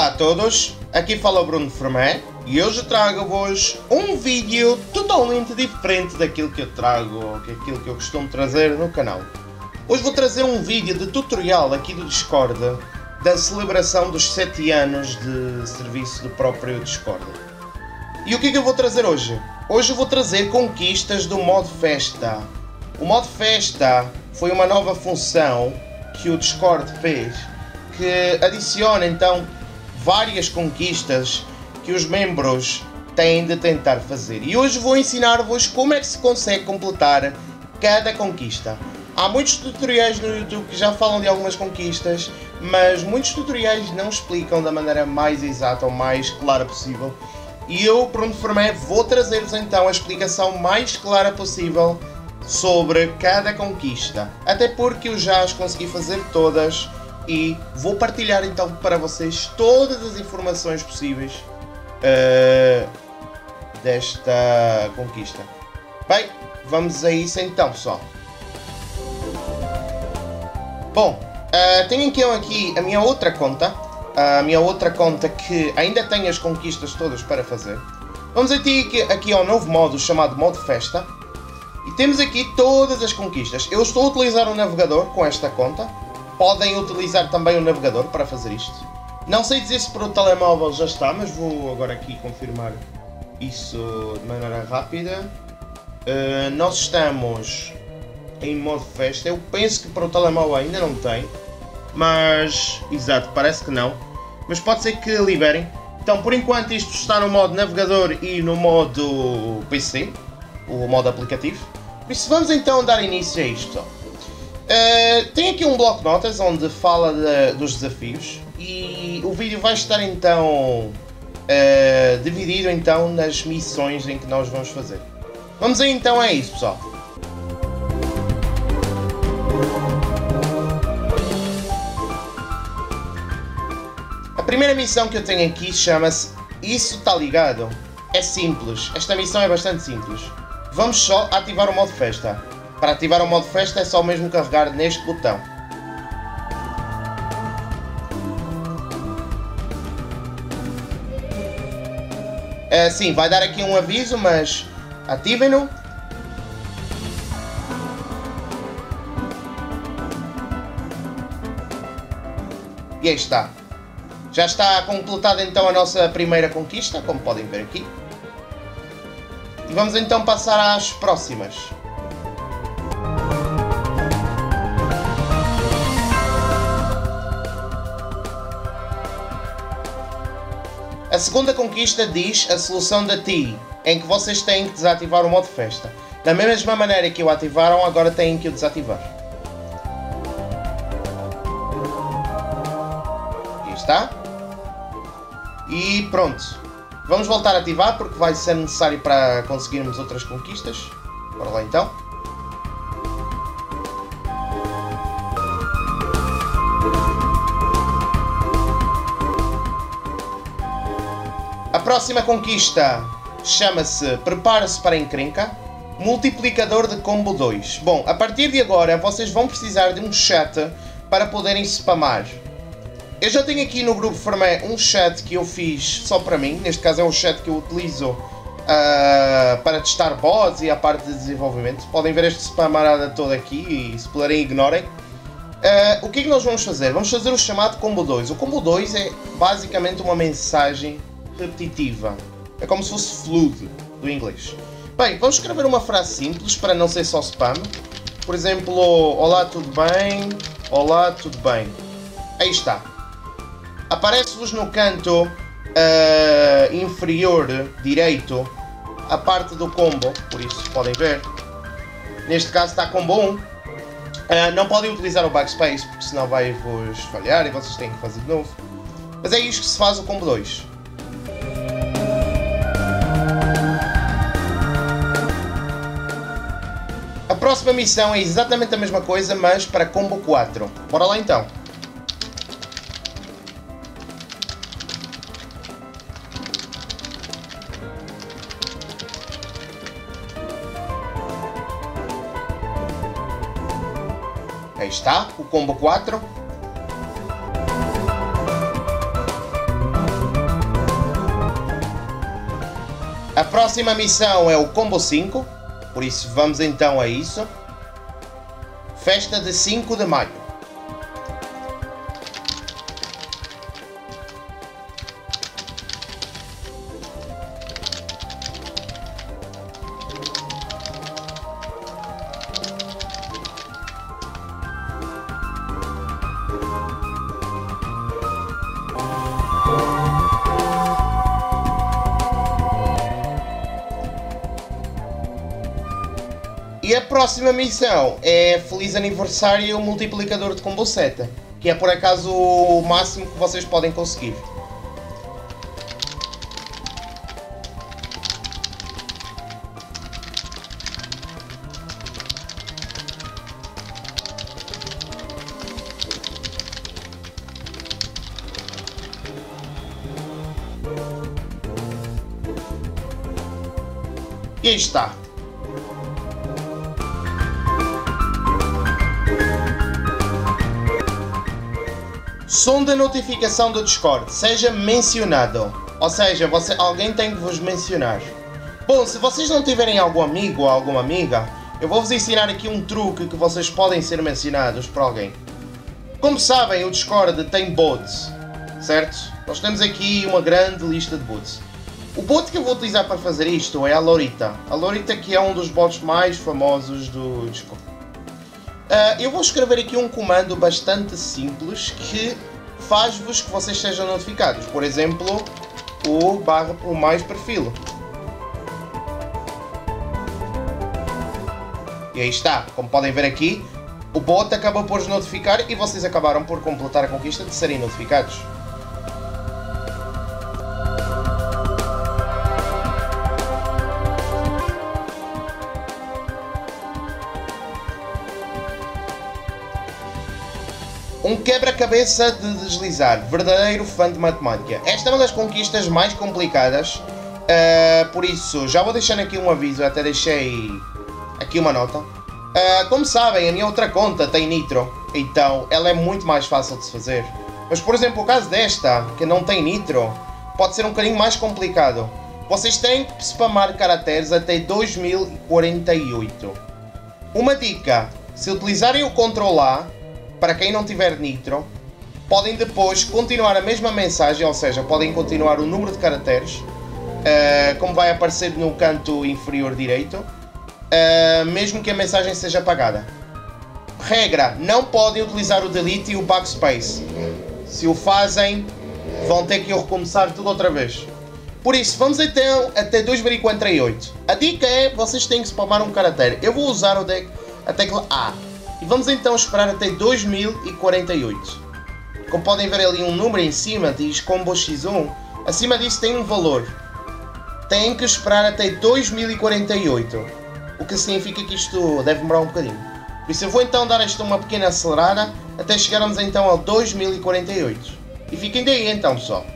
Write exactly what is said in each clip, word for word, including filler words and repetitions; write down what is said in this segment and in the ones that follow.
Olá a todos, aqui fala o Bruno Fermé e hoje trago-vos um vídeo totalmente diferente daquilo que eu trago, daquilo que eu costumo trazer no canal. Hoje vou trazer um vídeo de tutorial aqui do Discord da celebração dos sete anos de serviço do próprio Discord. E o que é que eu vou trazer hoje? Hoje eu vou trazer conquistas do modo festa. O modo festa foi uma nova função que o Discord fez que adiciona então várias conquistas que os membros têm de tentar fazer. E hoje vou ensinar-vos como é que se consegue completar cada conquista. Há muitos tutoriais no YouTube que já falam de algumas conquistas, mas muitos tutoriais não explicam da maneira mais exata ou mais clara possível. E eu, Bruno Fermé, vou trazer-vos então a explicação mais clara possível sobre cada conquista. Até porque eu já as consegui fazer todas e vou partilhar então para vocês todas as informações possíveis uh, desta conquista. Bem, vamos a isso então, pessoal. Bom, uh, tenho então aqui a minha outra conta, a minha outra conta que ainda tem as conquistas todas para fazer. Vamos aqui, aqui ao novo modo chamado modo festa e temos aqui todas as conquistas. Eu estou a utilizar um navegador com esta conta. Podem utilizar também o navegador para fazer isto. Não sei dizer se para o telemóvel já está, mas vou agora aqui confirmar isso de maneira rápida. Uh, nós estamos em modo festa. Eu penso que para o telemóvel ainda não tem, mas exato, parece que não. Mas pode ser que liberem. Então, por enquanto, isto está no modo navegador e no modo P C, o modo aplicativo. Por isso, vamos então dar início a isto. Uh, tem aqui um bloco de notas onde fala de, dos desafios e o vídeo vai estar então uh, dividido então nas missões em que nós vamos fazer. Vamos aí então a isso, pessoal. A primeira missão que eu tenho aqui chama-se Isso Tá Ligado? É simples, esta missão é bastante simples. Vamos só ativar o modo festa. Para ativar o modo festa é só mesmo carregar neste botão. É, sim, vai dar aqui um aviso, mas ativem-no. E aí está. Já está completada então a nossa primeira conquista, como podem ver aqui. E vamos então passar às próximas. A segunda conquista diz a solução da T I, em que vocês têm que desativar o modo festa. Da mesma maneira que o ativaram, agora têm que o desativar. Aqui está. E pronto. Vamos voltar a ativar porque vai ser necessário para conseguirmos outras conquistas. Bora lá então. A próxima conquista chama-se Prepara-se para a Encrenca, Multiplicador de Combo dois. Bom, a partir de agora vocês vão precisar de um chat para poderem spamar. Eu já tenho aqui no grupo Fermé um chat que eu fiz só para mim, neste caso é um chat que eu utilizo uh, para testar bots e a parte de desenvolvimento. Podem ver este spamarada todo aqui e se puderem ignorem. Uh, o que é que nós vamos fazer? Vamos fazer o chamado Combo dois. O Combo dois é basicamente uma mensagem repetitiva. É como se fosse fluid do inglês. Bem, vamos escrever uma frase simples para não ser só spam. Por exemplo, olá, tudo bem? Olá, tudo bem? Aí está. Aparece-vos no canto uh, inferior direito a parte do combo, por isso podem ver. Neste caso está combo um. Uh, não podem utilizar o backspace porque senão vai-vos falhar e vocês têm que fazer de novo. Mas é isto que se faz o combo dois. A próxima missão é exatamente a mesma coisa, mas para combo quatro. Bora lá então. Aí está, o combo quatro. A próxima missão é o Combo cinco, por isso vamos então a isso. Festa de cinco de maio. E a próxima missão é Feliz Aniversário Multiplicador de Combo sete, que é por acaso o máximo que vocês podem conseguir. E aí está. Som de notificação do Discord, seja mencionado. Ou seja, você, alguém tem que vos mencionar. Bom, se vocês não tiverem algum amigo ou alguma amiga, eu vou-vos ensinar aqui um truque que vocês podem ser mencionados por alguém. Como sabem, o Discord tem bots, certo? Nós temos aqui uma grande lista de bots. O bot que eu vou utilizar para fazer isto é a Lorita. A Lorita, que é um dos bots mais famosos do Discord. Uh, eu vou escrever aqui um comando bastante simples que faz-vos que vocês sejam notificados. Por exemplo, o barra o mais perfil. E aí está. Como podem ver aqui, o bot acaba por os notificar e vocês acabaram por completar a conquista de serem notificados. Um quebra-cabeça de deslizar, verdadeiro fã de matemática. Esta é uma das conquistas mais complicadas, uh, por isso já vou deixar aqui um aviso, até deixei aqui uma nota. Uh, como sabem, a minha outra conta tem nitro, então ela é muito mais fácil de se fazer. Mas por exemplo, o caso desta, que não tem nitro, pode ser um bocadinho mais complicado. Vocês têm que spamar caracteres até dois mil e quarenta e oito. Uma dica, se utilizarem o control A, para quem não tiver nitro, podem depois continuar a mesma mensagem, ou seja, podem continuar o número de caracteres, uh, como vai aparecer no canto inferior direito, uh, mesmo que a mensagem seja apagada. Regra, não podem utilizar o delete e o backspace. Se o fazem, vão ter que recomeçar tudo outra vez. Por isso, vamos então até dois mil e quarenta e oito. A dica é, vocês têm que spamar um caractere. Eu vou usar o de a tecla A. E vamos então esperar até dois mil e quarenta e oito. Como podem ver ali um número em cima, diz Combo X um. Acima disso tem um valor. Tem que esperar até dois mil e quarenta e oito. O que significa que isto deve demorar um bocadinho. Por isso eu vou então dar esta uma pequena acelerada até chegarmos então ao dois mil e quarenta e oito. E fiquem daí então, pessoal.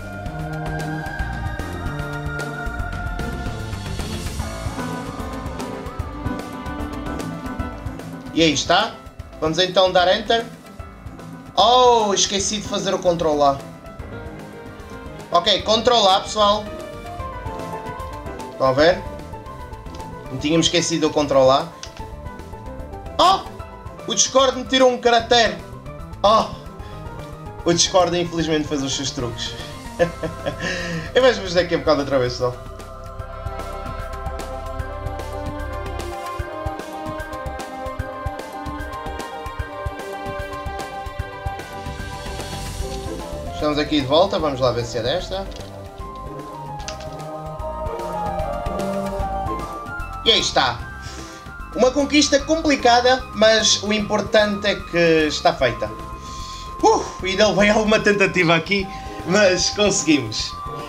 E aí está. Vamos então dar Enter. Oh, esqueci de fazer o Ctrl A. Ok, Ctrl A, pessoal. Estão a ver? Não tínhamos esquecido o Ctrl A. Oh! O Discord me tirou um caractere. Oh! O Discord infelizmente fez os seus truques. Eu vejo-vos daqui a bocado outra vez, pessoal. Estamos aqui de volta, vamos lá ver se é desta. E aí está. Uma conquista complicada, mas o importante é que está feita. Uh, ainda levei alguma tentativa aqui, mas conseguimos.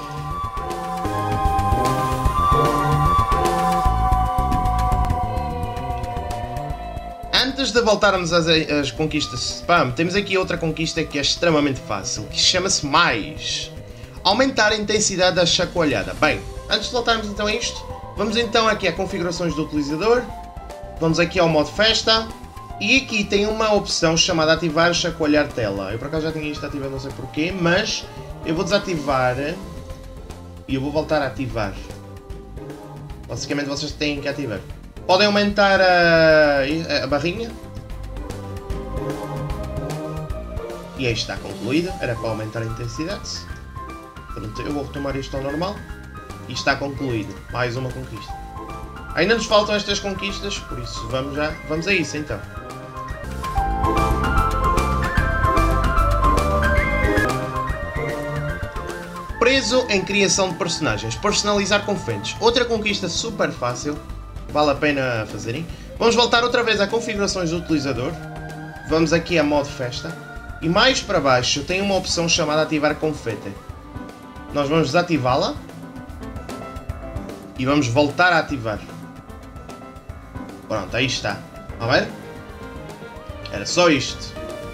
Antes de voltarmos às, às conquistas spam, temos aqui outra conquista que é extremamente fácil, que chama-se mais. Aumentar a intensidade da chacoalhada. Bem, antes de voltarmos então a isto, vamos então aqui a configurações do utilizador, vamos aqui ao modo festa, e aqui tem uma opção chamada ativar chacoalhar tela. Eu por acaso já tinha isto ativado, não sei porquê, mas eu vou desativar e eu vou voltar a ativar. Basicamente vocês têm que ativar. Podem aumentar a, a barrinha. E aí está concluído. Era para aumentar a intensidade. Pronto, eu vou retomar isto ao normal. E está concluído. Mais uma conquista. Ainda nos faltam estas conquistas, por isso vamos já, vamos a isso então. Preso em criação de personagens. Personalizar confetes. Outra conquista super fácil. Vale a pena fazerem. Vamos voltar outra vez a configurações do utilizador. Vamos aqui a modo festa. E mais para baixo tem uma opção chamada ativar confete. Nós vamos desativá-la. E vamos voltar a ativar. Pronto, aí está. A ver? Era só isto.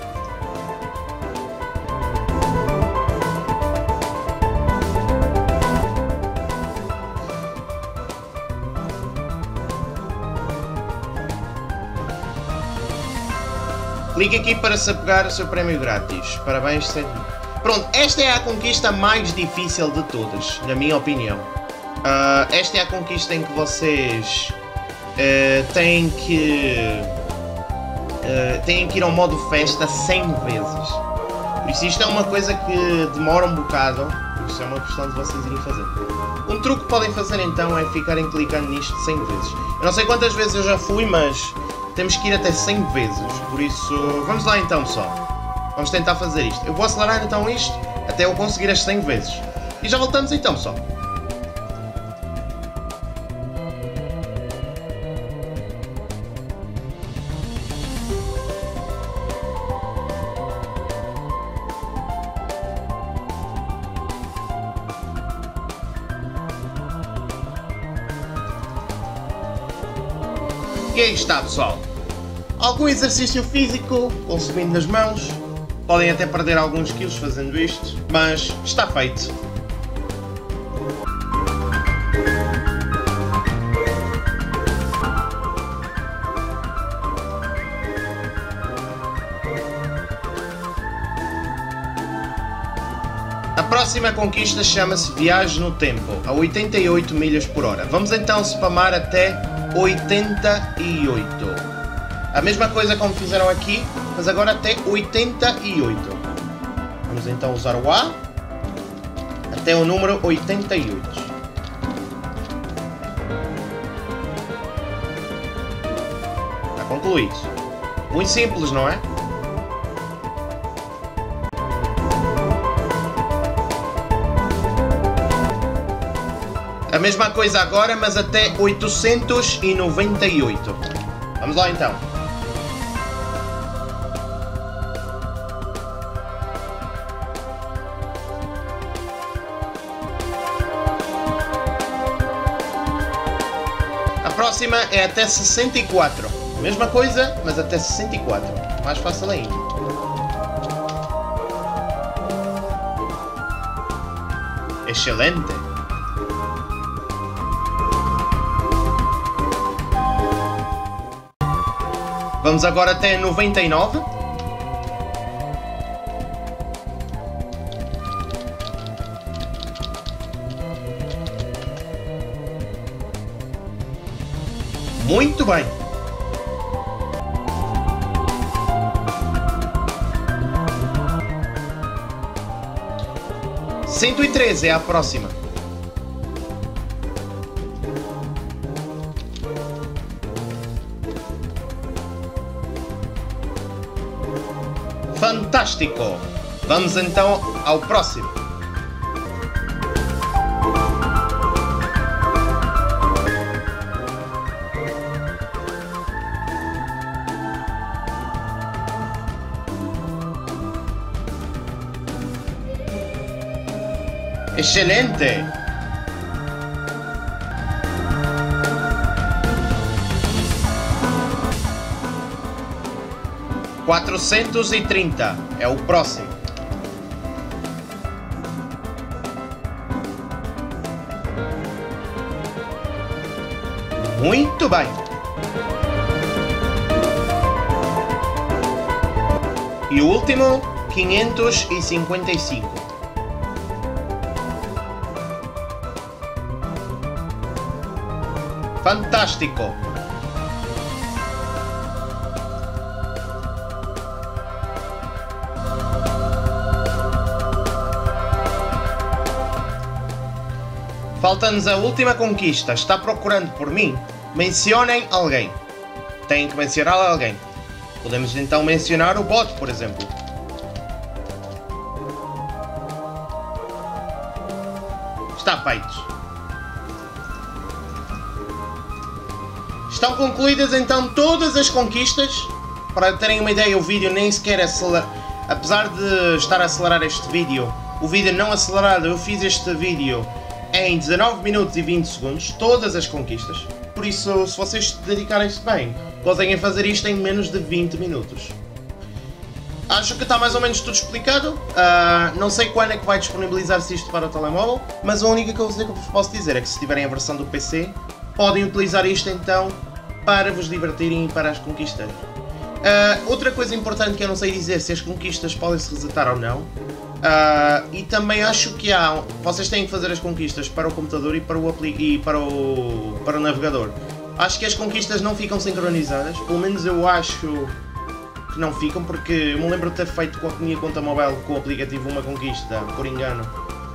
Clique aqui para se apegar o seu prémio grátis. Parabéns, sete mil. Pronto, esta é a conquista mais difícil de todas, na minha opinião. Uh, esta é a conquista em que vocês uh, têm que uh, têm que ir ao modo festa cem vezes. Por isso isto é uma coisa que demora um bocado, por isso é uma questão de vocês irem fazer. Um truque que podem fazer então é ficarem clicando nisto cem vezes. Eu não sei quantas vezes eu já fui, mas temos que ir até cem vezes, por isso vamos lá então pessoal. Vamos tentar fazer isto. Eu vou acelerar então isto até eu conseguir as cem vezes. E já voltamos então pessoal. E aí está pessoal. Algum exercício físico, consumindo nas mãos. Podem até perder alguns quilos fazendo isto, mas está feito. A próxima conquista chama-se Viagem no Tempo, a oitenta e oito milhas por hora. Vamos então spamar até oitenta e oito. A mesma coisa como fizeram aqui, mas agora até oitenta e oito. Vamos então usar o A até o número oitenta e oito. Está concluído. Muito simples, não é? A mesma coisa agora, mas até oitocentos e noventa e oito. Vamos lá então. A próxima é até sessenta e quatro. Mesma coisa, mas até sessenta e quatro. Mais fácil ainda. Excelente. Vamos agora até noventa e nove. Muito bem. cento e treze é a próxima. Fantástico! Vamos então ao próximo. Excelente! quatrocentos e trinta é o próximo. Muito bem. E o último, quinhentos e cinquenta e cinco. Fantástico! Falta-nos a última conquista. Está procurando por mim? Mencionem alguém. Têm que mencionar alguém. Podemos então mencionar o bot, por exemplo. Está feito. Estão concluídas então todas as conquistas. Para terem uma ideia, o vídeo nem sequer acelera. Apesar de estar a acelerar este vídeo, o vídeo não acelerado, eu fiz este vídeo em dezanove minutos e vinte segundos, todas as conquistas. Por isso, se vocês se dedicarem-se bem, conseguem fazer isto em menos de vinte minutos. Acho que está mais ou menos tudo explicado. Uh, não sei quando é que vai disponibilizar-se isto para o telemóvel, mas a única coisa que eu vos posso dizer é que se tiverem a versão do P C, podem utilizar isto então para vos divertirem e para as conquistas. Uh, outra coisa importante que eu não sei dizer se as conquistas podem se resetar ou não. Uh, e também acho que há. Vocês têm que fazer as conquistas para o computador e para o, e para o, para o navegador. Acho que as conquistas não ficam sincronizadas, pelo menos eu acho que não ficam, porque eu me lembro de ter feito com a minha conta mobile com o aplicativo uma conquista, por engano,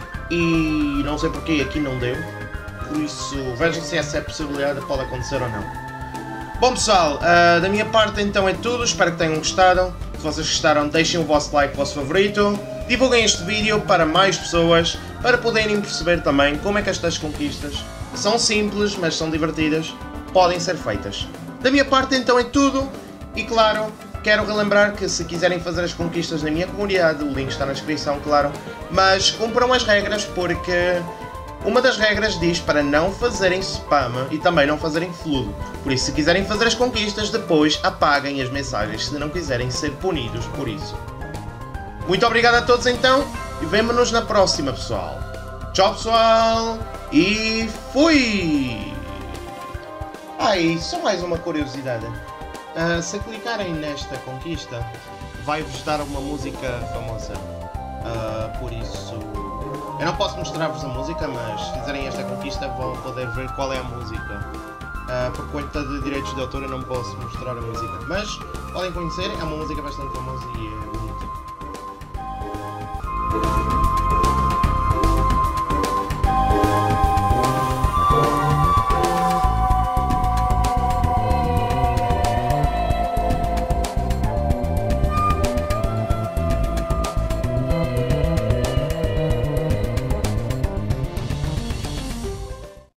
e não sei porque aqui não deu. Por isso, vejam se essa é a possibilidade, pode acontecer ou não. Bom pessoal, uh, da minha parte então é tudo, espero que tenham gostado. Se vocês gostaram, deixem o vosso like, o vosso favorito. Divulguem este vídeo para mais pessoas, para poderem perceber também como é que estas conquistas, que são simples, mas são divertidas, podem ser feitas. Da minha parte então é tudo, e claro, quero relembrar que se quiserem fazer as conquistas na minha comunidade, o link está na descrição, claro, mas cumpram as regras, porque uma das regras diz para não fazerem spam e também não fazerem fludo. Por isso, se quiserem fazer as conquistas, depois apaguem as mensagens, se não quiserem ser punidos por isso. Muito obrigado a todos então, e vemo-nos na próxima, pessoal. Tchau, pessoal, e fui! Ah, e só mais uma curiosidade. Uh, se clicarem nesta conquista, vai-vos dar uma música famosa. Uh, por isso, eu não posso mostrar-vos a música, mas se fizerem esta conquista vão poder ver qual é a música. Uh, por conta de direitos de autor eu não posso mostrar a música, mas podem conhecer, é uma música bastante famosa e é